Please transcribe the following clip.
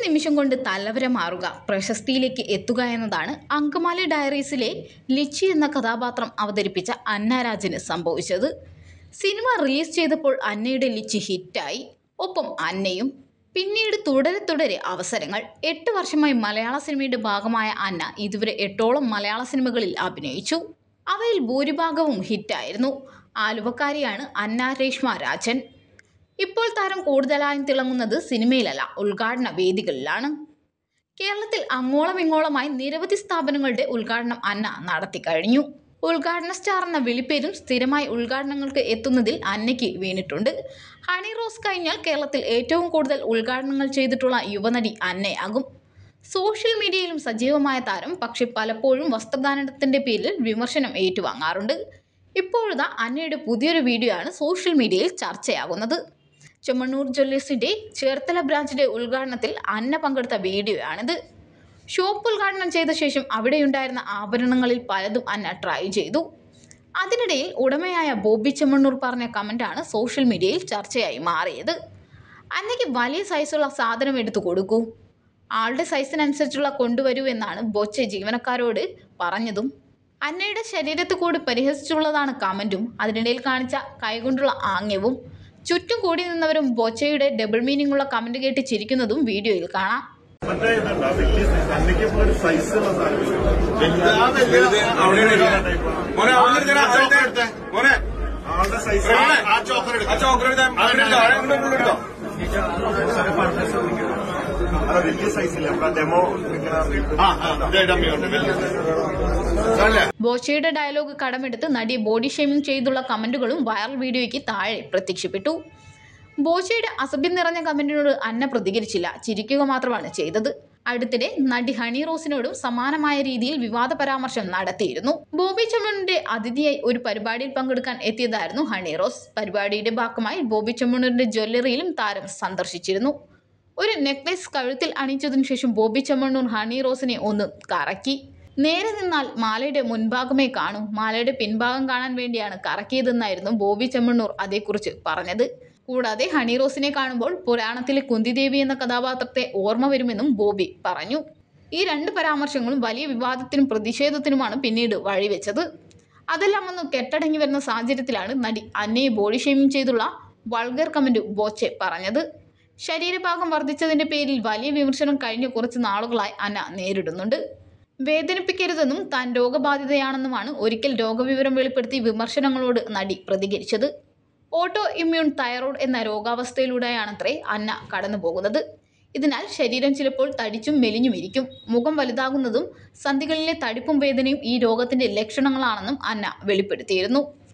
നിമിഷം കൊണ്ട് തലവര മാറുക, പ്രശസ്തിയിലേക്ക് എത്തുക എന്നതാണ് അങ്കമാലി ഡയറീസിലെ ലിച്ചി എന്ന കഥാപാത്രം അവതരിപ്പിച്ച അന്ന രാജിന് സംഭവിച്ചത്. സിനിമ റിലീസ് ചെയ്തപ്പോൾ അന്നയുടെ ലിച്ചി ഹിറ്റായി. ഒപ്പം അന്നയും. പിന്നീട് തുടരെ തുടരെ അവസരങ്ങൾ. 8 വർഷമായി മലയാള സിനിമയുടെ ഭാഗമായ അന്ന ഇതുവരെ 8ഓളം മലയാള സിനിമകളിൽ അഭിനയിച്ചു. അവയിൽ ഭൂരിഭാഗവും ഹിറ്റായിരുന്നു. ആലുവക്കാരിയാണ് അന്ന രേഷ്മ രാജൻ. ഇപ്പോൾ താരം കൂടുതലായും തിളങ്ങുന്നത് സിനിമയിലല്ല, ഉദ്ഘാടന വേദികളിലാണ്. കേരളത്തിൽ അങ്ങോളം ഇങ്ങോളമായി നിരവധി സ്ഥാപനങ്ങളുടെ ഉദ്ഘാടനം അന്ന നടത്തിക്കഴിഞ്ഞു. ഉദ്ഘാടന സ്റ്റാർ എന്ന വിളിപ്പേരും സ്ഥിരമായി ഉദ്ഘാടനങ്ങൾക്ക് എത്തുന്നതിൽ അന്നയ്ക്ക് വീണിട്ടുണ്ട്. ഹണി റോസ് കഴിഞ്ഞാൽ കേരളത്തിൽ ഏറ്റവും കൂടുതൽ ഉദ്ഘാടനങ്ങൾ ചെയ്തിട്ടുള്ള യുവനടി അന്നയാകും. സോഷ്യൽ മീഡിയയിലും സജീവമായ താരം, പക്ഷെ പലപ്പോഴും വസ്ത്രദാനത്തിന്റെ പേരിൽ വിമർശനം ഏറ്റുവാങ്ങാറുണ്ട്. ഇപ്പോഴത്തെ അന്നയുടെ പുതിയൊരു വീഡിയോ ആണ് സോഷ്യൽ മീഡിയയിൽ ചർച്ചയാകുന്നത്. ചെമ്മണ്ണൂർ ജ്വല്ലേഴ്സിന്റെ ചേർത്തല ബ്രാഞ്ചിന്റെ ഉദ്ഘാടനത്തിൽ അന്ന പങ്കെടുത്ത വീഡിയോയാണിത്. ഷോപ്പ് ഉദ്ഘാടനം ചെയ്ത ശേഷം അവിടെയുണ്ടായിരുന്ന ആഭരണങ്ങളിൽ പലതും അന്ന ട്രൈ ചെയ്തു. അതിനിടയിൽ ഉടമയായ ബോബി ചെമ്മണ്ണൂർ പറഞ്ഞ കമന്റാണ് സോഷ്യൽ മീഡിയയിൽ ചർച്ചയായി മാറിയത്. അന്നയ്ക്ക് വലിയ സൈസുള്ള സാധനം എടുത്തു കൊടുക്കൂ, ആളുടെ സൈസിനനുസരിച്ചുള്ള കൊണ്ടുവരൂ എന്നാണ് ബൊച്ചെ ജീവനക്കാരോട് പറഞ്ഞതും. അന്നയുടെ ശരീരത്തെ കൂടി പരിഹസിച്ചുള്ളതാണ് കമന്റും. അതിനിടയിൽ കാണിച്ച കൈകൊണ്ടുള്ള ആംഗ്യവും. ചുറ്റും കൂടി നിന്നവരും ബൊച്ചയുടെ ഡബിൾ മീനിംഗ് ഉള്ള കമന്റ് കേട്ട് ചിരിക്കുന്നതും വീഡിയോയിൽ കാണാം. ബോച്ചയുടെ ഡയലോഗ് കടമെടുത്ത് നടിയെ ബോഡി ഷേമിംഗ് ചെയ്തുള്ള കമന്റുകളും വൈറൽ വീഡിയോയ്ക്ക് താഴെ പ്രത്യക്ഷപ്പെട്ടു. ബോച്ചയുടെ അസഭ്യം നിറഞ്ഞ കമന്റിനോട് അന്ന പ്രതികരിച്ചില്ല, ചിരിക്കുക മാത്രമാണ് ചെയ്തത്. അടുത്തിടെ നടി ഹണി റോസിനോടും സമാനമായ രീതിയിൽ വിവാദ പരാമർശം നടത്തിയിരുന്നു. ബോബി ചെമ്മണ്ണൂരിന്റെ അതിഥിയായി ഒരു പരിപാടിയിൽ പങ്കെടുക്കാൻ എത്തിയതായിരുന്നു ഹണി റോസ്. പരിപാടിയുടെ ഭാഗമായി ബോബി ചെമ്മണ്ണൂരിന്റെ ജ്വല്ലറിയിലും താരം സന്ദർശിച്ചിരുന്നു. ഒരു നെക്ലേസ് കഴുത്തിൽ അണിയിച്ചതിനു ശേഷം ബോബി ചെമ്മണ്ണൂർ ഹണി റോസിനെ ഒന്ന് കറക്കി. നേരെ നിന്നാൽ മാലയുടെ മുൻഭാഗമേ കാണൂ, മാലയുടെ പിൻഭാഗം കാണാൻ വേണ്ടിയാണ് കറക്കിയതെന്നായിരുന്നു ബോബി ചെമ്മണ്ണൂർ അതേക്കുറിച്ച് പറഞ്ഞത്. കൂടാതെ ഹണി റോസിനെ കാണുമ്പോൾ പുരാണത്തിലെ കുന്തിദേവി എന്ന കഥാപാത്രത്തെ ഓർമ്മ വരുമെന്നും ബോബി പറഞ്ഞു. ഈ 2 പരാമർശങ്ങളും വലിയ വിവാദത്തിനും പ്രതിഷേധത്തിനുമാണ് പിന്നീട് വഴിവെച്ചത്. അതെല്ലാം ഒന്ന് കെട്ടടങ്ങി വരുന്ന സാഹചര്യത്തിലാണ് നടി അന്നയെ ബോഡി ഷേമിംഗ് ചെയ്തുള്ള വൾഗർ കമന്റ് ബോച്ചെ പറഞ്ഞത്. ശരീരഭാഗം വർദ്ധിച്ചതിന്റെ പേരിൽ വലിയ വിമർശനം കഴിഞ്ഞ കുറച്ച് നാളുകളായി അന്ന നേരിടുന്നുണ്ട്. വേദനിപ്പിക്കരുതെന്നും താൻ രോഗബാധിതയാണെന്നുമാണ് ഒരിക്കൽ രോഗവിവരം വെളിപ്പെടുത്തി വിമർശനങ്ങളോട് നടി പ്രതികരിച്ചത്. ഓട്ടോ ഇമ്മ്യൂൺ തൈറോയ്ഡ് എന്ന രോഗാവസ്ഥയിലൂടെയാണത്രേ അന്ന കടന്നു പോകുന്നത്. ഇതിനാൽ ശരീരം ചിലപ്പോൾ തടിച്ചും മെലിഞ്ഞുമിരിക്കും. മുഖം വലുതാകുന്നതും സന്ധികളിലെ തടിപ്പും വേദനയും ഈ രോഗത്തിന്റെ ലക്ഷണങ്ങളാണെന്നും അന്ന വെളിപ്പെടുത്തിയിരുന്നു.